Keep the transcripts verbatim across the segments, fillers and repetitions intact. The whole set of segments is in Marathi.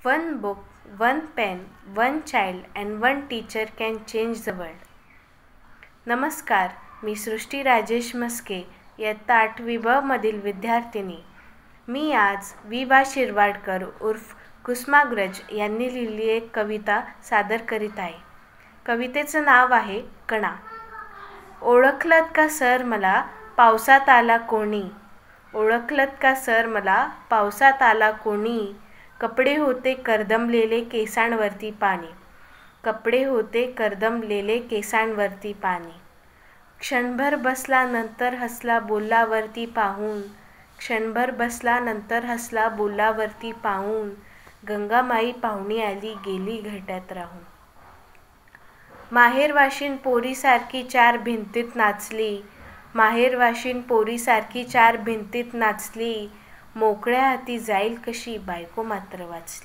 One book, one pen, one child and one teacher can change the world. नमस्कार, मी सृष्टी राजेश मस्के, इयत्ता आठवी ब मधील विद्यार्थिनी. मी आज वि वा शिरवाडकर उर्फ कुसुमाग्रज यांनी लिहिलेली एक कविता सादर करीत आहे. कवितेचं नाव आहे कणा. ओळखलत का सर मला पावसात आला कोणी, ओळखलत का सर मला पावसात आला कोणी. कपडे होते करदमलेले केसांवरती पाणी, कपडे होते करदमलेले केसांवरती पाणी. क्षणभर बसला नंतर हसला बोलावरती पाहून, क्षणभर बसला नंतर हसला बोलावरती पाहून. गंगामाई पाहुणी आली गेली घरट्यात राहून. माहेरवाशीन पोरीसारखी चार भिंतीत नाचली, माहेरवाशीन पोरीसारखी चार भिंतीत नाचली. मोकळ्या हाती जाईल कशी बायको मात्र वाचली.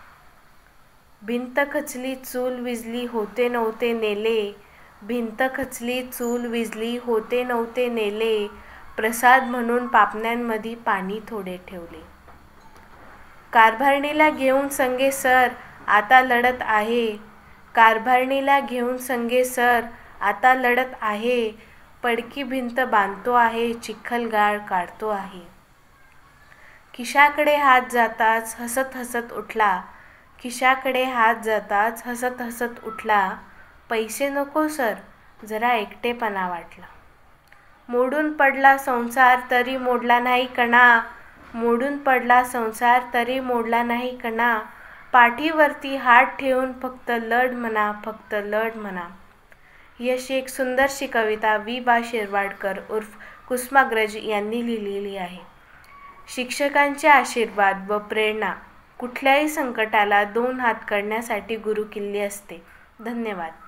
भिंत खचली चूल विजली होते नव्हते नेले, भिंत खचली चूल विजली होते नव्हते नेले. प्रसाद म्हणून पापण्यांमध्ये पाणी थोडे ठेवले. कारभारणीला घेऊन संगे सर आता लढत आहे, कारभारणीला घेऊन संगे सर आता लढत आहे. पडकी भिंत बांधतो आहे चिखलगाळ काढतो आहे. खिशाकडे हात जाताच हसत हसत उठला, खिशाकडे हात जाताच हसत हसत उठला. पैसे नको सर जरा एकटेपणा वाटला. मोडून पडला संसार तरी मोडला नाही कणा, मोडून पडला संसार तरी मोडला नाही कणा. पाठीवरती हात ठेवून फक्त लढ म्हणा, फक्त लढ म्हणा. ही अशी एक सुंदरशी कविता वि वा शिरवाडकर उर्फ कुसुमाग्रज यांनी लिहिलेली आहे. शिक्षकांचे आशीर्वाद व प्रेरणा कुठल्याही संकटाला दोन हात करण्यासाठी गुरुकिल्ली असते. धन्यवाद.